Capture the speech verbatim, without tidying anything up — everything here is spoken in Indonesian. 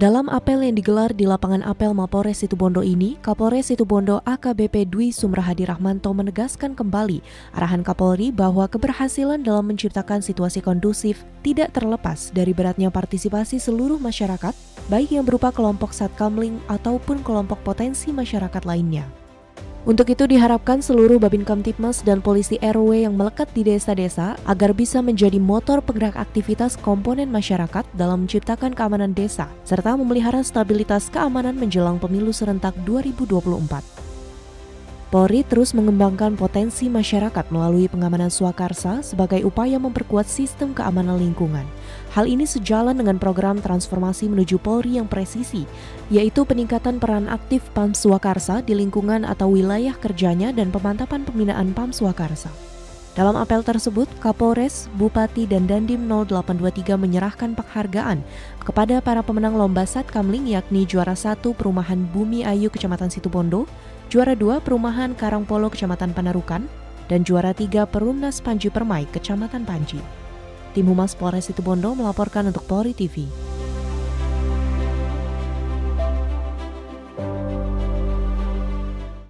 Dalam apel yang digelar di lapangan apel Mapores Situbondo ini, Kapolres Situbondo A K B P Dwi Sumrahadi Rahmanto menegaskan kembali arahan Kapolri bahwa keberhasilan dalam menciptakan situasi kondusif tidak terlepas dari beratnya partisipasi seluruh masyarakat, baik yang berupa kelompok Satkamling ataupun kelompok potensi masyarakat lainnya. Untuk itu diharapkan seluruh Babin Kamtibmas dan polisi R W yang melekat di desa-desa agar bisa menjadi motor penggerak aktivitas komponen masyarakat dalam menciptakan keamanan desa, serta memelihara stabilitas keamanan menjelang pemilu serentak dua ribu dua puluh empat. Polri terus mengembangkan potensi masyarakat melalui pengamanan swakarsa sebagai upaya memperkuat sistem keamanan lingkungan. Hal ini sejalan dengan program transformasi menuju Polri yang presisi, yaitu peningkatan peran aktif Pam Swakarsa di lingkungan atau wilayah kerjanya dan pemantapan pembinaan Pam Swakarsa. Dalam apel tersebut, Kapolres, Bupati, dan Dandim nol delapan dua tiga menyerahkan penghargaan kepada para pemenang lomba Satkamling, yakni juara satu Perumahan Bumi Ayu Kecamatan Situbondo, juara dua Perumahan Karangpolo Kecamatan Panarukan, dan juara tiga Perumnas Panji Permai Kecamatan Panji. Tim Humas Polres Situbondo melaporkan untuk Polri T V.